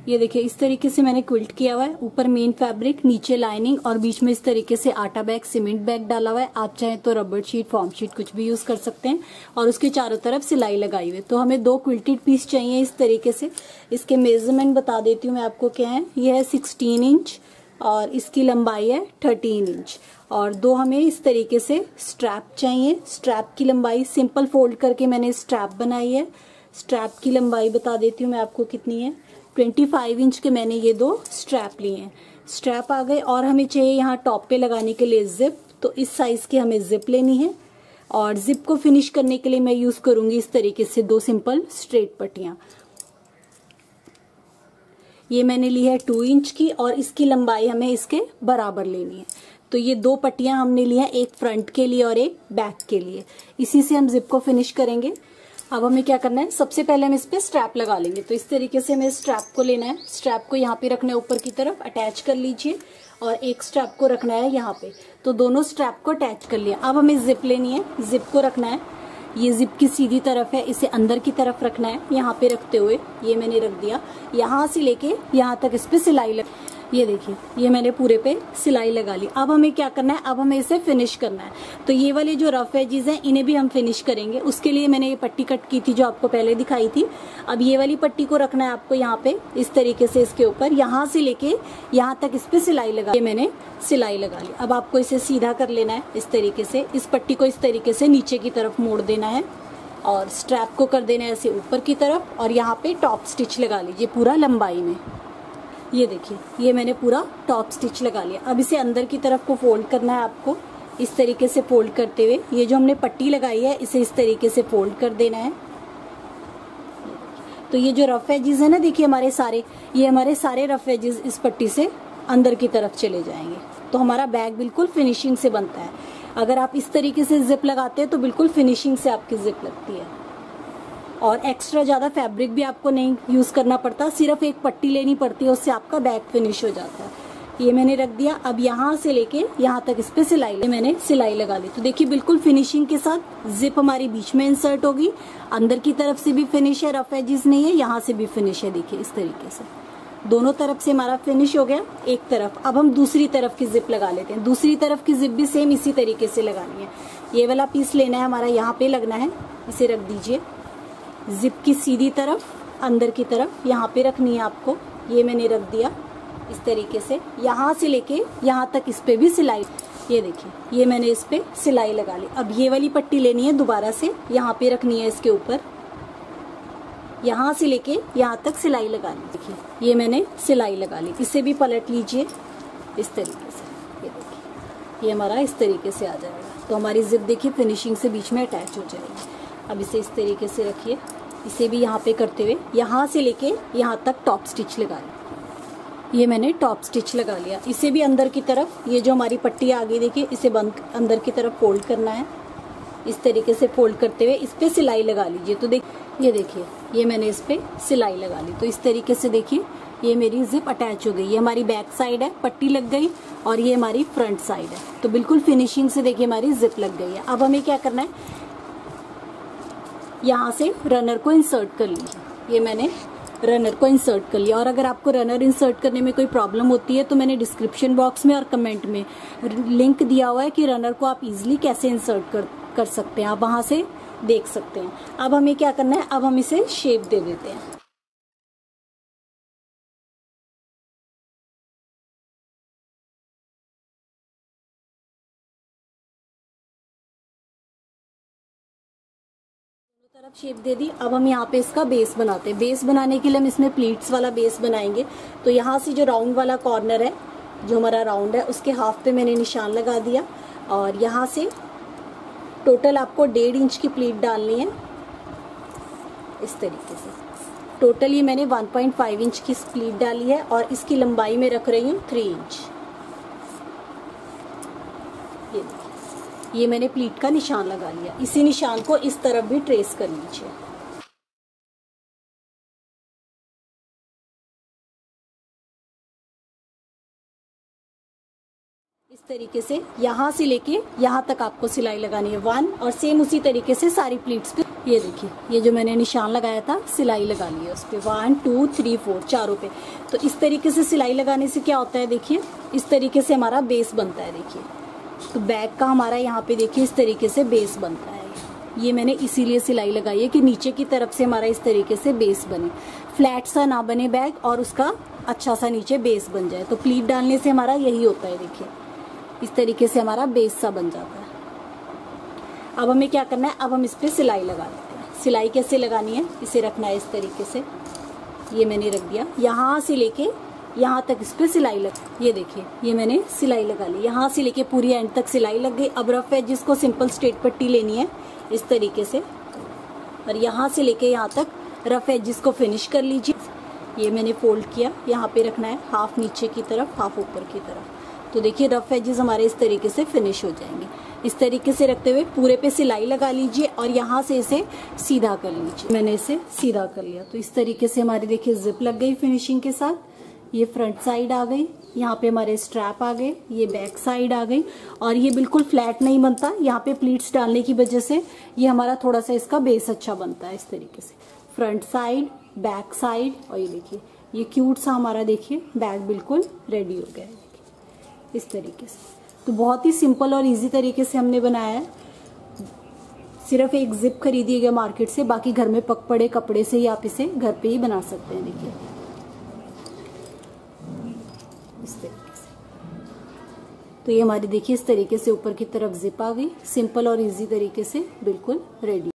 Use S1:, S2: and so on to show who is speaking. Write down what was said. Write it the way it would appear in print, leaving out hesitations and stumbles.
S1: ये देखिए इस तरीके से मैंने क्विल्ट किया हुआ है। ऊपर मेन फैब्रिक, नीचे लाइनिंग और बीच में इस तरीके से आटा बैग, सीमेंट बैग डाला हुआ है। आप चाहें तो रबर शीट, फॉर्म शीट कुछ भी यूज कर सकते हैं। और उसके चारों तरफ सिलाई लगाई हुई है। तो हमें 2 क्विल्टेड पीस चाहिए इस तरीके से। इसके मेजरमेंट बता देती हूँ मैं आपको क्या है। ये है 16 इंच और इसकी लंबाई है 13 इंच। और 2 हमें इस तरीके से स्ट्रैप चाहिए। स्ट्रैप की लंबाई सिंपल फोल्ड करके मैंने स्ट्रैप बनाई है। स्ट्रैप की लंबाई बता देती हूँ मैं आपको कितनी है। 25 इंच के मैंने ये 2 स्ट्रैप लिए हैं। स्ट्रैप आ गए और हमें चाहिए यहाँ टॉप पे लगाने के लिए जिप। तो इस साइज की हमें जिप लेनी है। और जिप को फिनिश करने के लिए मैं यूज करूंगी इस तरीके से 2 सिंपल स्ट्रेट पट्टियां। ये मैंने ली है 2 इंच की और इसकी लंबाई हमें इसके बराबर लेनी है। तो ये 2 पट्टियां हमने ली है, एक फ्रंट के लिए और एक बैक के लिए। इसी से हम जिप को फिनिश करेंगे। अब हमें क्या करना है, सबसे पहले हम इस पे स्ट्रैप लगा लेंगे। तो इस तरीके से हमें स्ट्रैप को लेना है। स्ट्रैप को यहाँ पे रखना है, ऊपर की तरफ अटैच कर लीजिए और एक स्ट्रैप को रखना है यहाँ पे। तो दोनों स्ट्रैप को अटैच कर लिया। अब हमें जिप लेनी है। जिप को रखना है, ये जिप की सीधी तरफ है, इसे अंदर की तरफ रखना है। यहाँ पे रखते हुए ये मैंने रख दिया। यहाँ से लेके यहाँ तक इस पे सिलाई लग, ये देखिए ये मैंने पूरे पे सिलाई लगा ली। अब हमें क्या करना है, अब हमें इसे फिनिश करना है। तो ये वाले जो रफ एजेस हैं इन्हें भी हम फिनिश करेंगे। उसके लिए मैंने ये पट्टी कट की थी जो आपको पहले दिखाई थी। अब ये वाली पट्टी को रखना है आपको यहाँ पे इस तरीके से, इसके ऊपर यहाँ से लेके यहाँ तक इस पे सिलाई लगा, ये मैंने सिलाई लगा ली। अब आपको इसे सीधा कर लेना है इस तरीके से। इस पट्टी को इस तरीके से नीचे की तरफ मोड़ देना है और स्ट्रैप को कर देना है ऐसे ऊपर की तरफ और यहाँ पे टॉप स्टिच लगा लीजिए पूरा लंबाई में। ये देखिए ये मैंने पूरा टॉप स्टिच लगा लिया। अब इसे अंदर की तरफ को फोल्ड करना है आपको इस तरीके से फोल्ड करते हुए। ये जो हमने पट्टी लगाई है इसे इस तरीके से फोल्ड कर देना है। तो ये जो रफ एजेस है ना, देखिए हमारे सारे रफ एजेस इस पट्टी से अंदर की तरफ चले जाएंगे। तो हमारा बैग बिल्कुल फिनिशिंग से बनता है। अगर आप इस तरीके से जिप लगाते हैं तो बिल्कुल फिनिशिंग से आपकी जिप लगती है और एक्स्ट्रा ज्यादा फैब्रिक भी आपको नहीं यूज करना पड़ता, सिर्फ एक पट्टी लेनी पड़ती है, उससे आपका बैग फिनिश हो जाता है। ये मैंने रख दिया। अब यहाँ से लेके यहाँ तक इस पे मैंने सिलाई लगा ली। तो देखिए बिल्कुल फिनिशिंग के साथ जिप हमारी बीच में इंसर्ट होगी। अंदर की तरफ से भी फिनिश है, रफ एजेस नहीं है, यहाँ से भी फिनिश है। देखिए इस तरीके से दोनों तरफ से हमारा फिनिश हो गया एक तरफ। अब हम दूसरी तरफ की जिप लगा लेते हैं। दूसरी तरफ की जिप भी सेम इसी तरीके से लगानी है। ये वाला पीस लेना है हमारा, यहाँ पे लगना है, इसे रख दीजिए। जिप की सीधी तरफ अंदर की तरफ यहाँ पे रखनी है आपको। ये मैंने रख दिया इस तरीके से। यहाँ से लेके यहाँ तक इस पे भी सिलाई, ये देखिए ये मैंने इस पे सिलाई लगा ली। अब ये वाली पट्टी लेनी है, दोबारा से यहाँ पे रखनी है इसके ऊपर। यहाँ से लेके यहाँ तक सिलाई लगा ली। देखिए ये मैंने सिलाई लगा ली। इसे भी पलट लीजिए इस तरीके से। ये देखिए ये हमारा इस तरीके से आ जाएगा। तो हमारी जिप देखिए फिनिशिंग से बीच में अटैच हो जाएगी। अब इसे इस तरीके से रखिए। इसे भी यहाँ पे करते हुए यहाँ से लेके यहाँ तक टॉप स्टिच लगा लिया। ये मैंने टॉप स्टिच लगा लिया। इसे भी अंदर की तरफ, ये जो हमारी पट्टी आ गई देखिए, इसे बंद अंदर की तरफ फोल्ड करना है। इस तरीके से फोल्ड करते हुए इस पे सिलाई लगा लीजिए। तो ये देखिए ये मैंने इस पे सिलाई लगा ली। तो इस तरीके से देखिए ये मेरी जिप अटैच हो गई। ये हमारी बैक साइड है, पट्टी लग गई, और ये हमारी फ्रंट साइड है। तो बिल्कुल फिनिशिंग से देखिए हमारी जिप लग गई है। अब हमें क्या करना है, यहाँ से रनर को इंसर्ट कर लीजिए। ये मैंने रनर को इंसर्ट कर लिया। और अगर आपको रनर इंसर्ट करने में कोई प्रॉब्लम होती है तो मैंने डिस्क्रिप्शन बॉक्स में और कमेंट में लिंक दिया हुआ है कि रनर को आप इजीली कैसे इंसर्ट कर सकते हैं, आप वहां से देख सकते हैं। अब हमें क्या करना है, अब हम इसे शेप दे देते हैं। तरफ शेप दे दी। अब हम यहाँ पे इसका बेस बनाते हैं। बेस बनाने के लिए हम इसमें प्लीट्स वाला बेस बनाएंगे। तो यहाँ से जो राउंड वाला कॉर्नर है, जो हमारा राउंड है, उसके हाफ पे मैंने निशान लगा दिया। और यहाँ से टोटल आपको 1.5 इंच की प्लीट डालनी है इस तरीके से। टोटल ये मैंने 1.5 इंच की प्लीट डाली है और इसकी लंबाई में रख रही हूँ 3 इंच। ये मैंने प्लीट का निशान लगा लिया। इसी निशान को इस तरफ भी ट्रेस कर लीजिए। इस तरीके से यहाँ से लेके यहाँ तक आपको सिलाई लगानी है 1, और सेम उसी तरीके से सारी प्लीट्स पे ये देखिए, ये जो मैंने निशान लगाया था सिलाई लगा ली है उस पर 1 2 3 4 चारों पे। तो इस तरीके से सिलाई लगाने से क्या होता है, देखिए इस तरीके से हमारा बेस बनता है। देखिए तो बैग का हमारा यहाँ पे देखिए इस तरीके से बेस बनता है। ये मैंने इसीलिए सिलाई लगाई है कि नीचे की तरफ से हमारा इस तरीके से बेस बने, फ्लैट सा ना बने बैग और उसका अच्छा सा नीचे बेस बन जाए। तो प्लीट डालने से हमारा यही होता है, देखिए इस तरीके से हमारा बेस सा बन जाता है। अब हमें क्या करना है, अब हम इस पे सिलाई लगा लेते हैं। सिलाई कैसे लगानी है, इसे रखना है इस तरीके से, ये मैंने रख दिया, यहाँ से लेके यहाँ तक इस पे सिलाई लग, ये देखिए ये मैंने सिलाई लगा ली, यहाँ से लेके पूरी एंड तक सिलाई लग गई। अब रफ एजिस को सिंपल स्ट्रेट पट्टी लेनी है इस तरीके से, और यहाँ से लेके यहाँ तक रफ एजिस को फिनिश कर लीजिए। ये मैंने फोल्ड किया, यहाँ पे रखना है हाफ नीचे की तरफ हाफ ऊपर की तरफ। तो देखिए रफ एजेस हमारे इस तरीके से फिनिश हो जाएंगे। इस तरीके से रखते हुए पूरे पे सिलाई लगा लीजिए और यहाँ से इसे सीधा कर लीजिए। मैंने इसे सीधा कर लिया, तो इस तरीके से हमारी देखिए जिप लग गई फिनिशिंग के साथ। ये फ्रंट साइड आ गई, यहाँ पे हमारे स्ट्रैप आ गए, ये बैक साइड आ गई, और ये बिल्कुल फ्लैट नहीं बनता, यहाँ पे प्लीट्स डालने की वजह से ये हमारा थोड़ा सा इसका बेस अच्छा बनता है। इस तरीके से फ्रंट साइड बैक साइड, और ये देखिए ये क्यूट सा हमारा देखिए बैग बिल्कुल रेडी हो गया है इस तरीके से। तो बहुत ही सिंपल और इजी तरीके से हमने बनाया है। सिर्फ एक जिप खरीदिएगा मार्केट से, बाकी घर में पक पड़े कपड़े से ही आप इसे घर पे ही बना सकते हैं। देखिए इस तरीके से, तो ये हमारी देखिए इस तरीके से ऊपर की तरफ जिप आ गई, सिंपल और इजी तरीके से बिल्कुल रेडी।